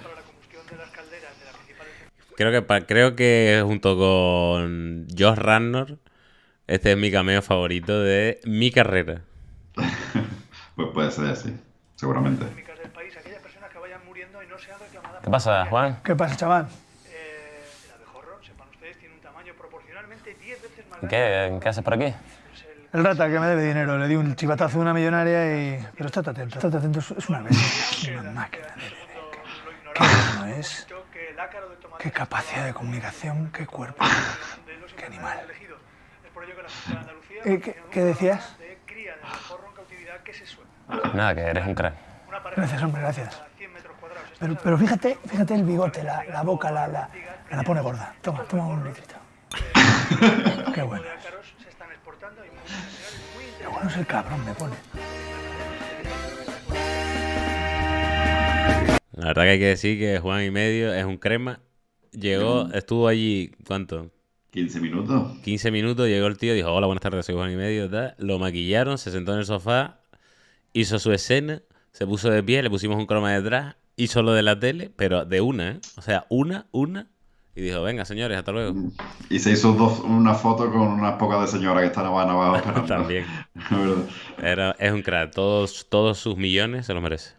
[SPEAKER 1] Creo que junto con Josh Radnor, este es mi cameo favorito de mi carrera.
[SPEAKER 2] Pues puede ser así, seguramente.
[SPEAKER 6] ¿Qué pasa, Juan?
[SPEAKER 18] ¿Qué pasa, chaval?
[SPEAKER 6] ¿Qué haces por aquí?
[SPEAKER 18] El rata que me debe dinero. Le di un chivatazo a una millonaria y... Pero estate atento, es una bestia. Es una máquina de dinero. Qué bueno es. Qué capacidad de comunicación, qué cuerpo, qué animal. ¿Qué decías?
[SPEAKER 6] Nada, que eres un crack.
[SPEAKER 18] Gracias, hombre, gracias. Pero fíjate el bigote, la boca, la pone gorda. Toma un litrito. Qué bueno. Qué bueno es el cabrón, me pone.
[SPEAKER 1] La verdad que hay que decir que Juan y medio es un crema. Llegó, estuvo allí, ¿cuánto?
[SPEAKER 2] 15 minutos.
[SPEAKER 1] 15 minutos, llegó el tío, dijo, hola, buenas tardes, soy Juan y medio, tal. Lo maquillaron, se sentó en el sofá, hizo su escena, se puso de pie, le pusimos un croma detrás, hizo lo de la tele, pero de una, ¿eh? O sea, una, y dijo, venga, señores, hasta luego.
[SPEAKER 2] Y se hizo una foto con unas pocas de señoras que están abajo esperando.
[SPEAKER 1] También. Es un crack, todos sus millones se los merece.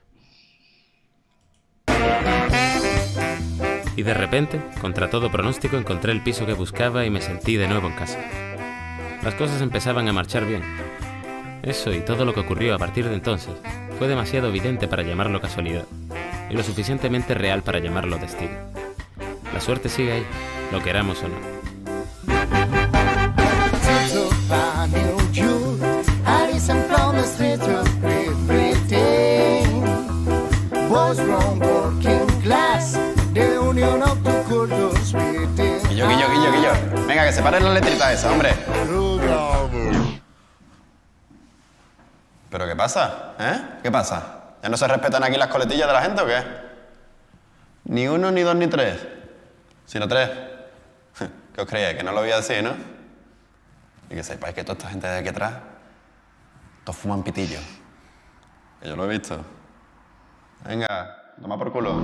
[SPEAKER 5] Y de repente, contra todo pronóstico, encontré el piso que buscaba y me sentí de nuevo en casa. Las cosas empezaban a marchar bien. Eso y todo lo que ocurrió a partir de entonces fue demasiado evidente para llamarlo casualidad y lo suficientemente real para llamarlo destino. La suerte sigue ahí, lo queramos o no.
[SPEAKER 3] Guillo. Venga, que se paren las letritas esas, hombre. ¿Pero qué pasa? ¿Qué pasa? ¿Ya no se respetan aquí las coletillas de la gente o qué? Ni 1, ni 2, ni 3. Sino 3. ¿Qué os creéis? Que no lo voy a decir, ¿no? Y que sepáis que toda esta gente de aquí atrás, todos fuman pitillos. Que yo lo he visto. Venga, toma por culo.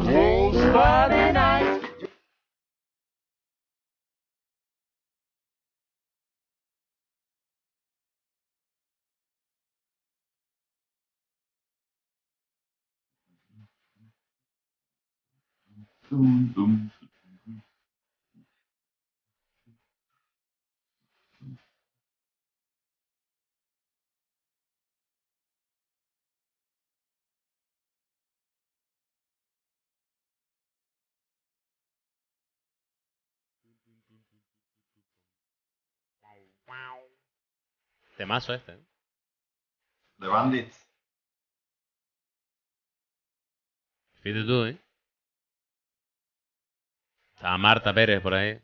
[SPEAKER 1] Temazo este, ¿eh?
[SPEAKER 2] The Bandits.
[SPEAKER 1] Fíjate tú, ¿eh? Estaba Marta Pérez por ahí.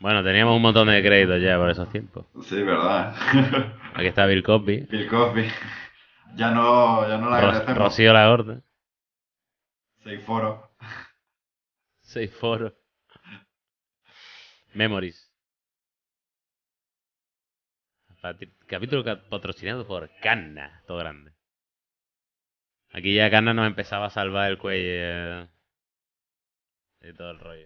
[SPEAKER 1] Bueno, teníamos un montón de créditos ya por esos tiempos.
[SPEAKER 2] Sí, verdad.
[SPEAKER 1] Aquí está Bill Cosby.
[SPEAKER 2] Bill Cosby. Ya no la agradecemos.
[SPEAKER 1] Rocío Lagorta.
[SPEAKER 2] 6 foros.
[SPEAKER 1] 6 foros. Memories. Capítulo patrocinado por Canna, todo grande. Aquí ya Canna nos empezaba a salvar el cuello y todo el rollo.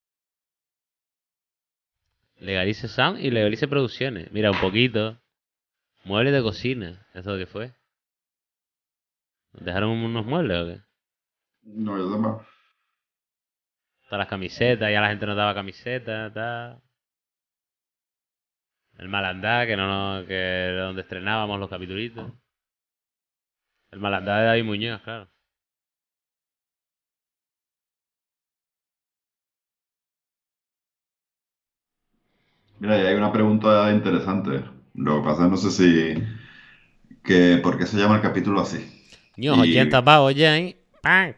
[SPEAKER 1] Legalice Sound y Legalice Producciones. Mira, un poquito. Muebles de cocina. ¿Eso qué fue? ¿Nos dejaron unos muebles o qué?
[SPEAKER 2] No, yo también.
[SPEAKER 1] Todas las camisetas, ya la gente nos daba camisetas, tal. El Malandá, que era donde estrenábamos los capitulitos. El Malandá de David Muñoz, claro.
[SPEAKER 2] Mira, y hay una pregunta interesante. Lo que pasa es no sé si... ¿por qué se llama el capítulo así?
[SPEAKER 1] Ño, 80 pavos ya, ¿eh? ¡Pam!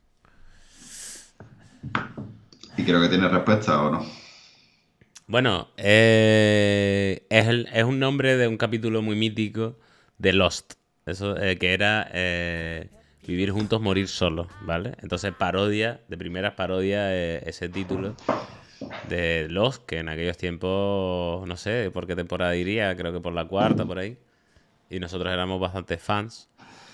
[SPEAKER 2] Y creo que tiene respuesta, ¿o no?
[SPEAKER 1] Bueno, es un nombre de un capítulo muy mítico de Lost. Eso, que era Vivir juntos, morir solos, ¿vale? Entonces de primeras parodia ese título de Lost, que en aquellos tiempos, no sé por qué temporada diría, creo que por la 4ª, por ahí. Y nosotros éramos bastante fans.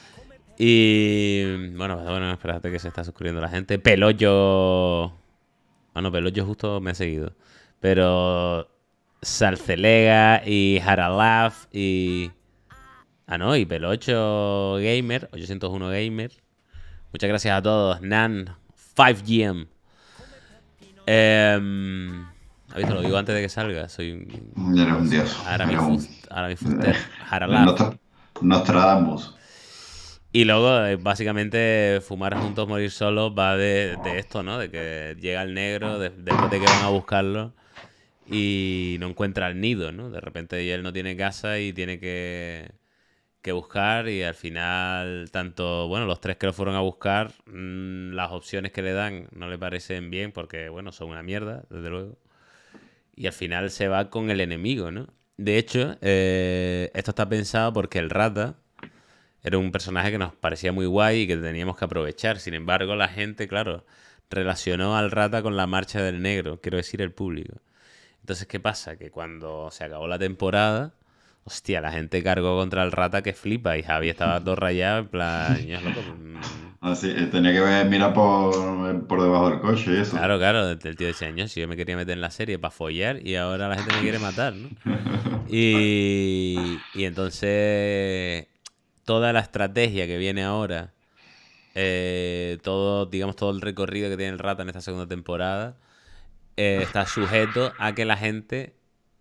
[SPEAKER 1] Y bueno, espérate que se está suscribiendo la gente. Pelollo... no, Pelollo justo me ha seguido. Pero Salcelega y Haralaf y... y Pelocho Gamer, 801 Gamer. Muchas gracias a todos. Nan, 5GM. ¿Has visto? Lo digo antes de que salga. Soy
[SPEAKER 2] Eres un dios.
[SPEAKER 1] Aramis Fuster. Haralaf.
[SPEAKER 2] Nostradamus.
[SPEAKER 1] Y luego, básicamente, Fumar juntos, morir solos va de esto, ¿no? De que llega el negro después de que van a buscarlo y no encuentra el nido, ¿no? De repente él no tiene casa y tiene que buscar, y al final, los 3 que lo fueron a buscar, las opciones que le dan no le parecen bien porque, son una mierda, desde luego. Y al final se va con el enemigo, ¿no? De hecho, esto está pensado porque el rata era un personaje que nos parecía muy guay y que teníamos que aprovechar. Sin embargo, la gente, claro, relacionó al rata con la marcha del negro, quiero decir, el público. Entonces, ¿qué pasa? Que cuando se acabó la temporada, hostia, la gente cargó contra el rata que flipa, y Javi estaba todo rayado, en plan, loco.
[SPEAKER 2] Así, tenía que mirar por debajo del coche y eso.
[SPEAKER 1] Claro, el tío decía, si yo me quería meter en la serie para follar y ahora la gente me quiere matar, ¿no? Y entonces... toda la estrategia que viene ahora, todo el recorrido que tiene el rata en esta segunda temporada, está sujeto a que la gente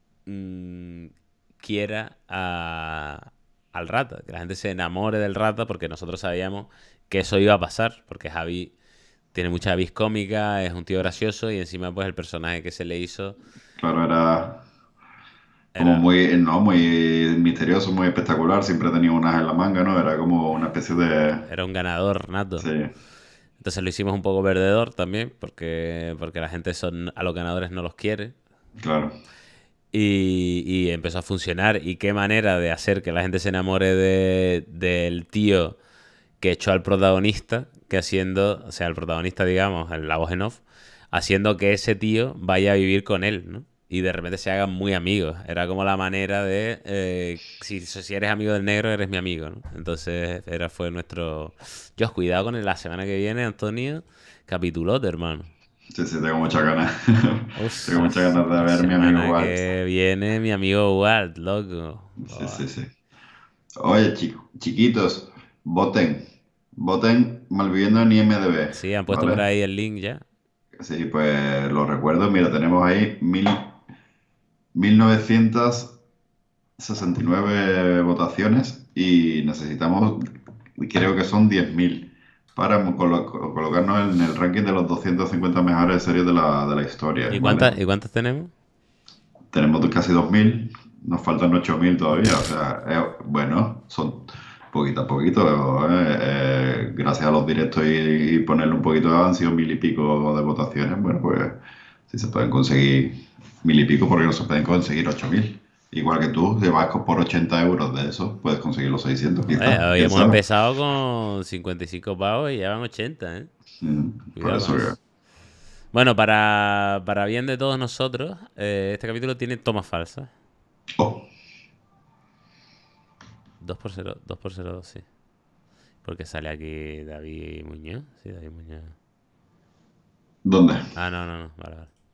[SPEAKER 1] quiera al rata, que la gente se enamore del rata, porque nosotros sabíamos que eso iba a pasar, porque Javi tiene mucha vis cómica, es un tío gracioso, y encima pues el personaje que se le hizo...
[SPEAKER 2] Claro, era como muy misterioso, muy espectacular, siempre tenía unas en la manga, ¿no? Era como una especie de...
[SPEAKER 1] Era un ganador nato.
[SPEAKER 2] Sí.
[SPEAKER 1] Entonces lo hicimos un poco perdedor también, porque la gente a los ganadores no los quiere.
[SPEAKER 2] Claro.
[SPEAKER 1] Y empezó a funcionar. Y qué manera de hacer que la gente se enamore del tío que echó al protagonista, el protagonista, digamos, la voz en off, haciendo que ese tío vaya a vivir con él, ¿no? Y de repente se hagan muy amigos. Era como la manera de... si eres amigo del negro, eres mi amigo, ¿no? Entonces, fue nuestro... Cuidado con la semana que viene, Antonio. Capitulote, hermano.
[SPEAKER 2] Sí, tengo muchas ganas. Tengo muchas ganas de ver mi amigo Walt.
[SPEAKER 1] Que viene mi amigo Walt, loco.
[SPEAKER 2] Sí. Oye, chiquitos, voten Malviviendo en IMDb.
[SPEAKER 1] Sí, han puesto por ahí el link ya.
[SPEAKER 2] Sí, pues lo recuerdo. Mira, tenemos ahí 1969 votaciones y necesitamos, creo que son 10.000 para colocarnos en el ranking de los 250 mejores series de la historia.
[SPEAKER 1] ¿Y
[SPEAKER 2] ¿vale?
[SPEAKER 1] cuántas tenemos?
[SPEAKER 2] Tenemos casi 2.000, nos faltan 8.000 todavía. O sea, son poquito a poquito. Gracias a los directos y ponerle un poquito de han sido 1.000 y pico de votaciones. Bueno, pues Si se pueden conseguir 1000 y pico, porque no se pueden conseguir 8000. Igual que tú, de Vasco por 80 euros de eso, puedes conseguir los 600 quizás.
[SPEAKER 1] Hoy hemos empezado con 55 pavos y ya van 80, ¿eh?
[SPEAKER 2] Por eso que...
[SPEAKER 1] Bueno, para bien de todos nosotros, este capítulo tiene tomas falsas. 2x0, sí. Porque sale aquí David Muñoz. Sí, David Muñoz.
[SPEAKER 2] ¿Dónde?
[SPEAKER 1] Ah, no. Vale.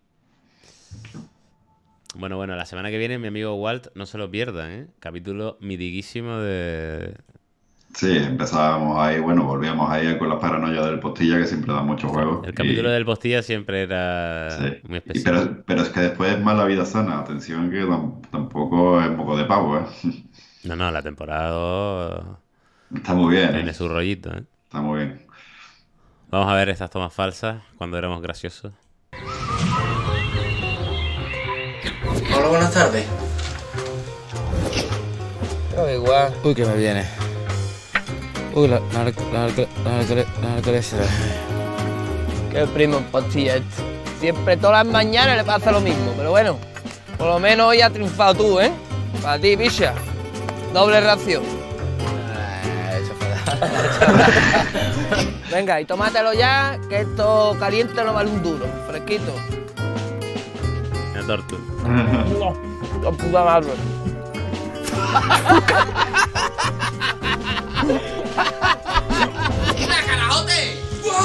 [SPEAKER 1] Bueno, la semana que viene mi amigo Walt, no se lo pierdan, ¿eh? Capítulo mitiguísimo de...
[SPEAKER 2] Sí, empezábamos ahí, volvíamos ahí con las paranoias del Postilla, que siempre da muchos juegos.
[SPEAKER 1] El capítulo del Postilla siempre era muy especial.
[SPEAKER 2] Pero es que después es más la vida sana. Atención que tampoco es moco de pavo, ¿eh?
[SPEAKER 1] No, la temporada 2...
[SPEAKER 2] Está muy bien.
[SPEAKER 1] Tiene su rollito, ¿eh?
[SPEAKER 2] Está muy bien.
[SPEAKER 1] Vamos a ver estas tomas falsas cuando éramos graciosos.
[SPEAKER 17] Hola, buenas tardes.
[SPEAKER 6] Igual.
[SPEAKER 17] Uy, que me viene. Uy, la alcoholesera.
[SPEAKER 8] Qué primo Postilla este. Siempre todas las mañanas le pasa lo mismo, pero bueno, por lo menos hoy has triunfado tú, ¿eh? Para ti, picha. Doble ración. Venga, y tómatelo ya, que esto caliente no vale un duro, fresquito.
[SPEAKER 1] La tortu.
[SPEAKER 8] La puta madre. ¡Mira, carajote!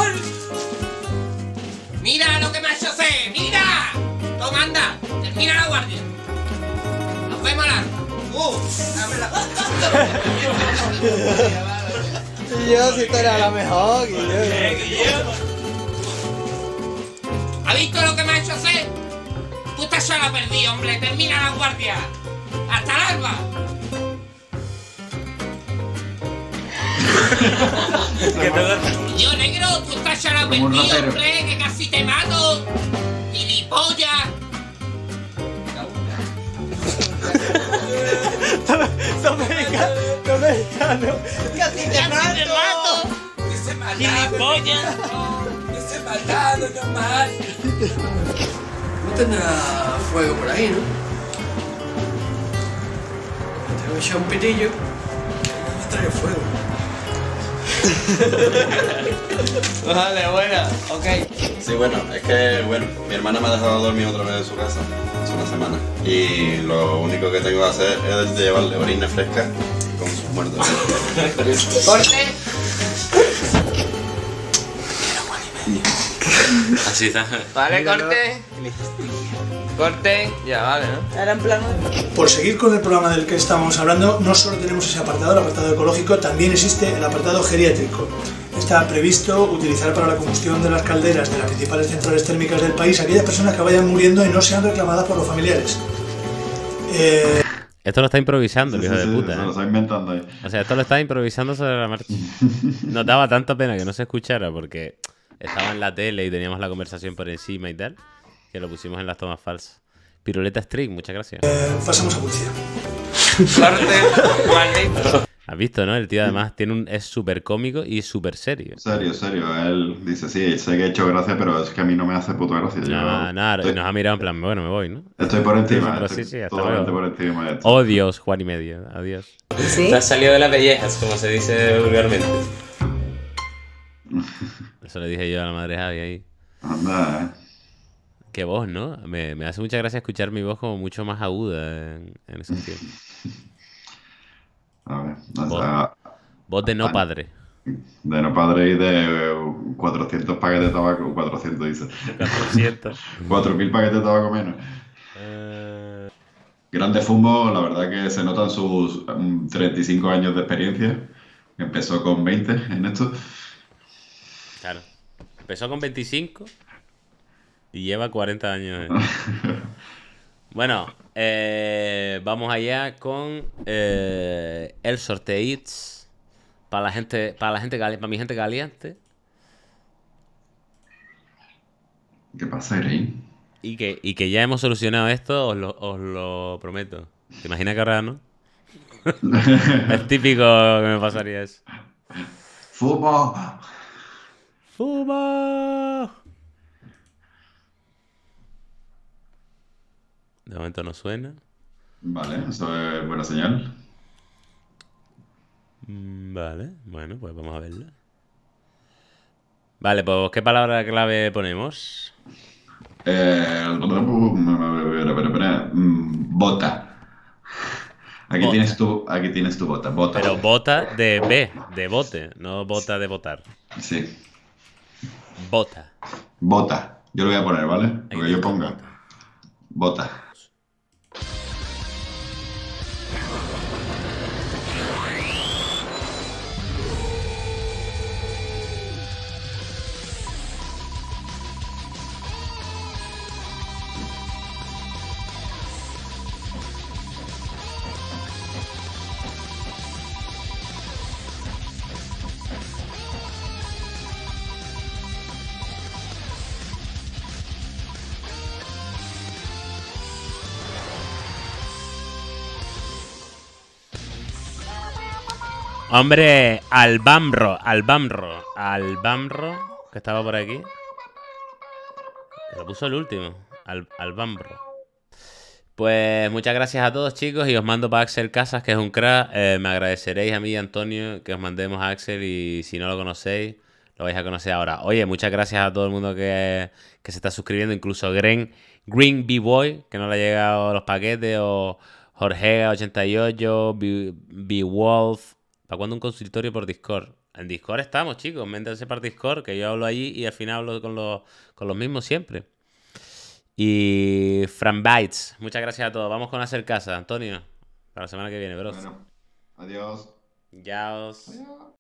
[SPEAKER 8] ¡Mira lo que me ha hecho hacer! ¡Mira! Toma, anda, termina la guardia. Nos vemos al arma. Dame la...
[SPEAKER 17] Yo si tú eres la mejor,
[SPEAKER 8] ¿Has visto lo que me ha hecho hacer? Tú estás solo perdido, hombre. Termina la guardia. ¡Hasta el alba! Yo, negro, tú estás solo perdido, hombre. Que casi te mato. ¡Gilipollas!
[SPEAKER 12] Dominicano.
[SPEAKER 8] ¡Casi te mato! ¡Gilipollas!
[SPEAKER 12] Ese maldado nomás.
[SPEAKER 9] No tendrá fuego por ahí, ¿no? Tengo que echar un pitillo. No me trae fuego.
[SPEAKER 6] Vale, buena, ok.
[SPEAKER 3] Sí, es que, mi hermana me ha dejado dormir otra vez en su casa hace una semana. Y lo único que tengo que hacer es llevarle orina fresca con sus muertos.
[SPEAKER 8] ¡Corte!
[SPEAKER 1] Así está.
[SPEAKER 8] Vale, corte. Corte. Ya, vale, ¿no?
[SPEAKER 10] Ahora en plano.
[SPEAKER 18] Por seguir con el programa del que estamos hablando, no solo tenemos ese apartado, el apartado ecológico, también existe el apartado geriátrico. Está previsto utilizar para la combustión de las calderas de las principales centrales térmicas del país aquellas personas que vayan muriendo y no sean reclamadas por los familiares.
[SPEAKER 1] Esto lo está improvisando, el hijo de puta.
[SPEAKER 2] Se lo está inventando ahí.
[SPEAKER 1] O sea, esto lo está improvisando sobre la marcha. Nos daba tanta pena que no se escuchara porque estaba en la tele y teníamos la conversación por encima y tal, que lo pusimos en las tomas falsas. Piruleta Street, muchas gracias.
[SPEAKER 18] Pasamos a publicidad.
[SPEAKER 1] Has visto, ¿no? El tío además es súper cómico y súper serio.
[SPEAKER 2] Serio. Él dice, sí, sé que he hecho gracia, pero es que a mí no me hace puta gracia.
[SPEAKER 1] Nada, y nos ha mirado en plan, bueno, me voy, ¿no?
[SPEAKER 2] Estoy por encima.
[SPEAKER 1] Pero
[SPEAKER 2] estoy
[SPEAKER 1] sí, hasta
[SPEAKER 2] totalmente
[SPEAKER 1] luego.
[SPEAKER 2] por encima de esto.
[SPEAKER 1] Oh, Dios, Juan y medio. Adiós.
[SPEAKER 5] ¿Sí? Te has salido de las pellejas, como se dice vulgarmente.
[SPEAKER 1] Eso le dije yo a la madre Javi ahí.
[SPEAKER 2] Anda,
[SPEAKER 1] Qué voz, ¿no? Me hace mucha gracia escuchar mi voz como mucho más aguda en esos tiempos.
[SPEAKER 2] A ver,
[SPEAKER 1] voz de no padre.
[SPEAKER 2] De no padre y de 400 paquetes de tabaco. 400 dice.
[SPEAKER 1] 400.
[SPEAKER 2] 4000 paquetes de tabaco menos. Grande Fumbo, la verdad que se notan sus 35 años de experiencia. Empezó con 20 en esto.
[SPEAKER 1] Claro. Empezó con 25 y lleva 40 años. Bueno, vamos allá con el sorteíts para la gente, para mi gente caliente.
[SPEAKER 2] ¿Qué pasa, Irene?
[SPEAKER 1] Y que ya hemos solucionado esto, os lo prometo. ¿Te imaginas que ahora no? Es típico que me pasaría eso.
[SPEAKER 2] ¡Fuma!
[SPEAKER 1] ¡Fuma! De momento no suena.
[SPEAKER 2] Vale, eso es buena señal.
[SPEAKER 1] Vale, bueno, pues vamos a verla. Vale, pues ¿qué palabra clave ponemos?
[SPEAKER 2] Bota. Aquí
[SPEAKER 1] Bota.
[SPEAKER 2] tienes tu bota. Bota.
[SPEAKER 1] Pero bota de B, de bote, no bota de votar.
[SPEAKER 2] Sí.
[SPEAKER 1] Bota.
[SPEAKER 2] Bota. Yo lo voy a poner, ¿vale? Lo que yo ponga. Bota.
[SPEAKER 1] Hombre, Albamro, que estaba por aquí. Lo puso el último, Albamro. Pues muchas gracias a todos, chicos, y os mando para Axel Casas, que es un crack. Me agradeceréis a mí y a Antonio que os mandemos a Axel, y si no lo conocéis, lo vais a conocer ahora. Oye, muchas gracias a todo el mundo que se está suscribiendo, incluso Green B-Boy, que no le ha llegado los paquetes, o Jorge88, B-Wolf. ¿Para cuándo un consultorio por Discord? En Discord estamos, chicos. Métanse para Discord, que yo hablo allí y al final hablo con los mismos siempre. Y Fran Bytes, muchas gracias a todos. Vamos con hacer casa, Antonio. Para la semana que viene, bros.
[SPEAKER 2] Bueno, adiós.
[SPEAKER 1] Adiós.